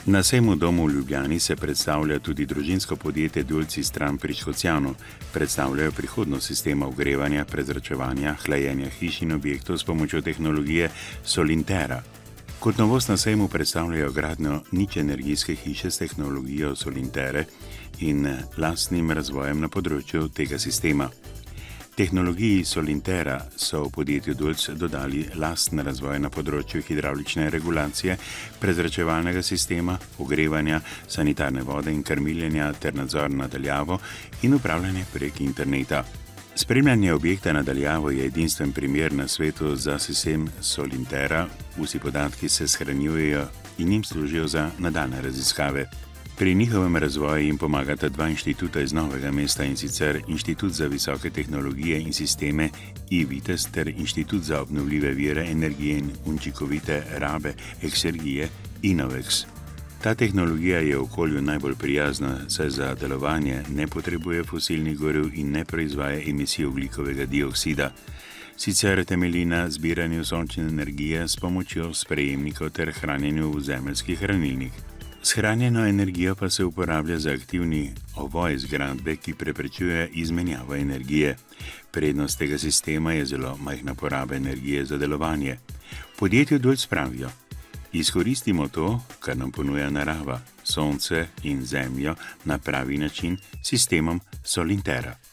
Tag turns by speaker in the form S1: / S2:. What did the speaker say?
S1: Na sejmu domu v Ljubljani se predstavlja tudi družinsko podjetje Dulci stran pri Škocjanu. Predstavljajo prihodnost sistema ogrevanja, prezračevanja, hlajenja hiš in objektov s pomočjo tehnologije Solintera. Kot novost na sejmu predstavljajo gradnjo ničenergijske hiše s tehnologijo Solintere in lastnim razvojem na področju tega sistema. Tehnologiji Solintera so v podjetju Dulc dodali lasten razvoj na področju hidravlične regulacije, prezračevalnega sistema, ogrevanja, sanitarne vode in krmiljenja ter nadzor na daljavo in upravljanje prek interneta. Spremljanje objekta na daljavo je edinstven primer na svetu za sistem Solintera. Vsi podatki se shranjujejo in jim služijo za nadaljnje raziskave. Pri njihovem razvoju jim pomagata dva inštituta iz Novega mesta, in sicer Inštitut za visoke tehnologije in sisteme IVITES ter Inštitut za obnovljive vire energije in učinkovite rabe Exergije Innovex. Ta tehnologija je okolju najbolj prijazna, saj za delovanje ne potrebuje fosilnih goriv in ne proizvaja emisij ogljikovega dioksida. Sicer temelji na zbiranju sončne energije s pomočjo sprejemnikov ter hranjenju v zemeljskih hranilnik. Shranjeno energijo pa se uporablja za aktivni ovoj zgradbe, ki preprečuje izmenjavo energije. Prednost tega sistema je zelo majhna poraba energije za delovanje. V podjetju Dulc pravijo: izkoristimo to, kar nam ponuja narava, sonce in zemljo na pravi način s sistemom Solintera.